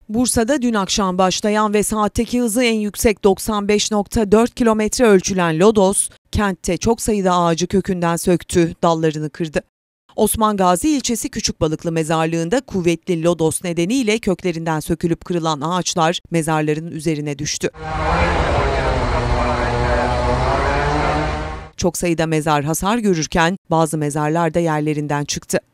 Bursa'da dün akşam başlayan ve saatteki hızı en yüksek 95,4 kilometre ölçülen lodos, kentte çok sayıda ağacı kökünden söktü, dallarını kırdı. Osman Gazi ilçesi Küçükbalıklı mezarlığında kuvvetli lodos nedeniyle köklerinden sökülüp kırılan ağaçlar mezarların üzerine düştü. Çok sayıda mezar hasar görürken bazı mezarlar da yerlerinden çıktı.